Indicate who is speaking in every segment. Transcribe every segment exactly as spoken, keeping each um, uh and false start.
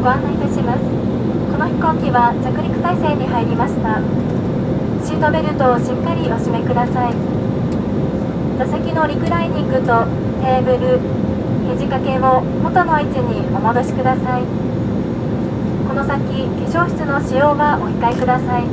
Speaker 1: ご案内いたします。この飛行機は着陸態勢に入りました。シートベルトをしっかりお締めください。座席のリクライニングとテーブル、肘掛けを元の位置にお戻しください。この先、化粧室の使用はお控えください。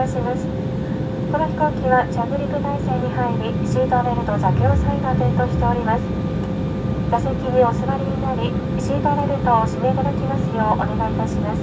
Speaker 1: たします。この飛行機は着陸態勢に入り、シートベルト着用際が点灯しております。座席にお座りになり、シートベルトを締めいただきますようお願いいたします。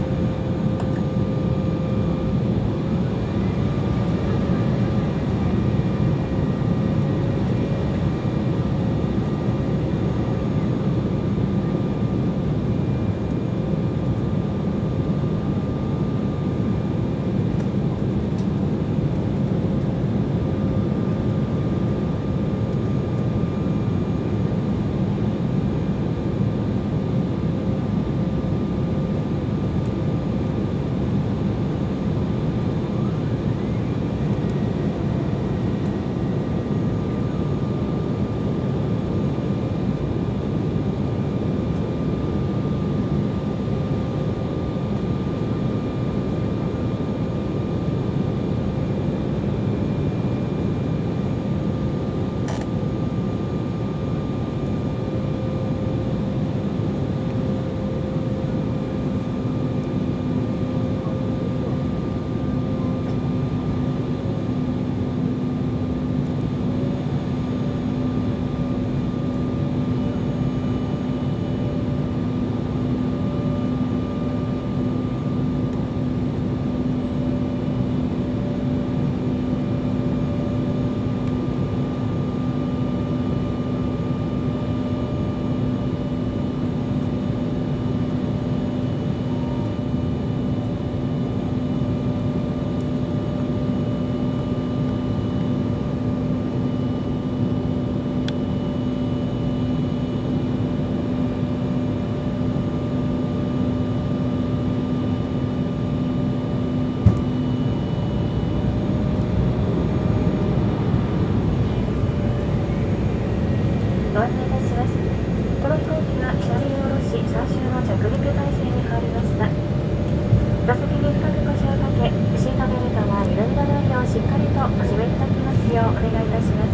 Speaker 1: ご案内いたします。この飛行機は車輪を下ろし、最終の着陸態勢に入りました。座席に深く腰をかけ、シートベルトが揺ららないようしっかりとお締めいただきますようお願いいたします。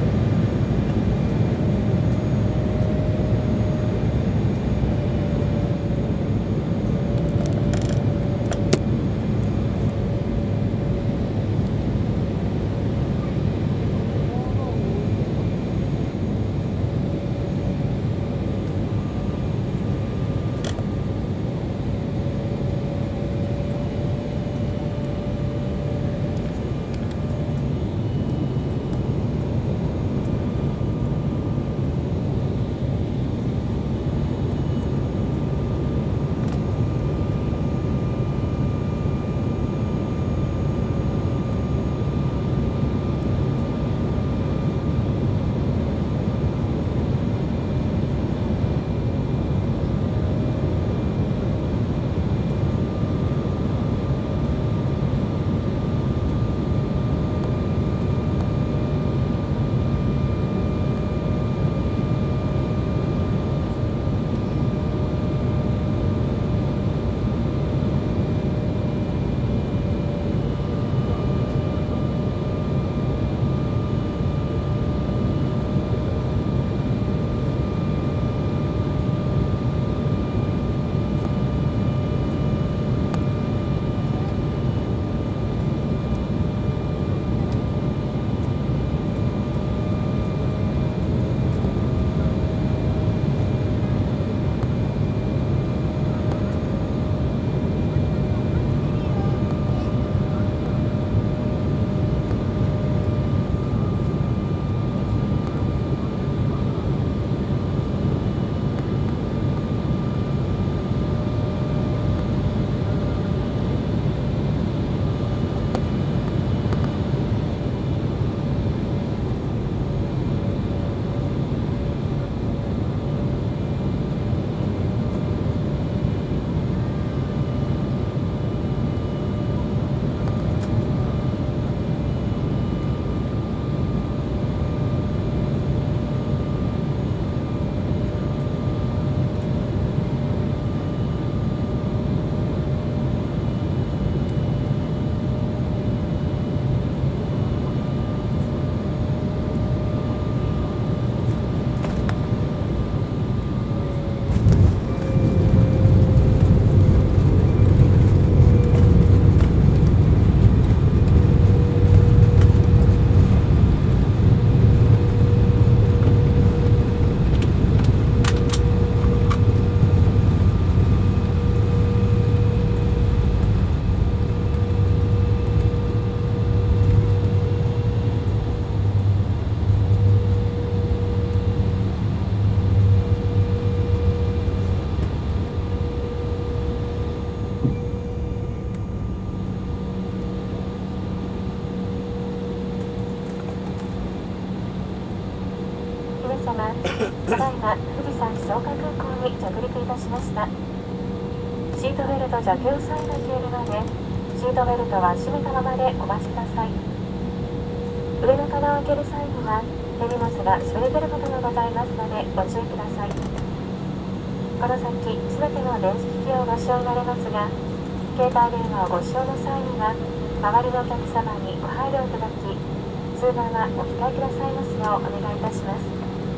Speaker 1: 様、ただいま富士山静岡空港に着陸いたしました。シートベルト着用サインが消えるまで、シートベルトは閉めたままでお待ちください。上の棚を開ける際には、手荷物が滑り出ることがございますのでご注意ください。この先、すべての電子機器をご使用になれますが、携帯電話をご使用の際には、周りのお客様にご配慮いただき、通話はお控えくださいますようお願いいたします。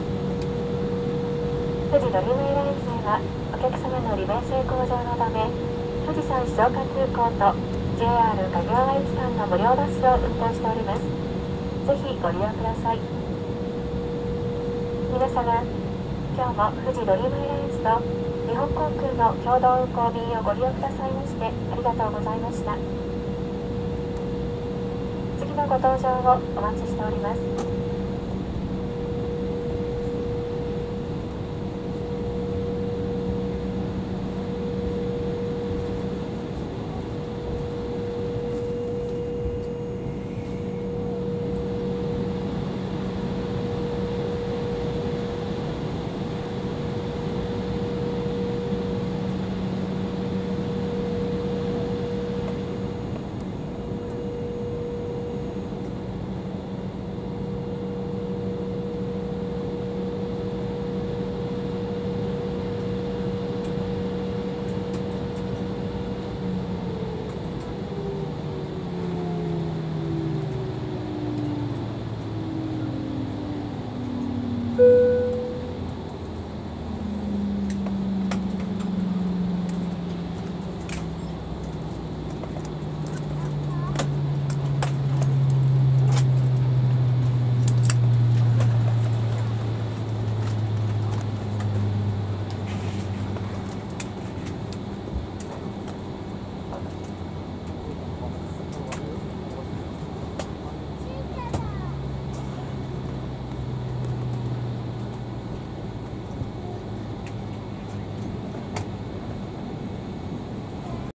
Speaker 1: 富士ドリームエアラインズでは、お客様の利便性向上のため、富士山静岡空港と ジェイアール 掛川駅間の無料バスを運行しております。ぜひご利用ください。皆様、今日も富士ドリームエアラインズと日本航空の共同運航便をご利用くださいましてありがとうございました。次のご搭乗をお待ちしております。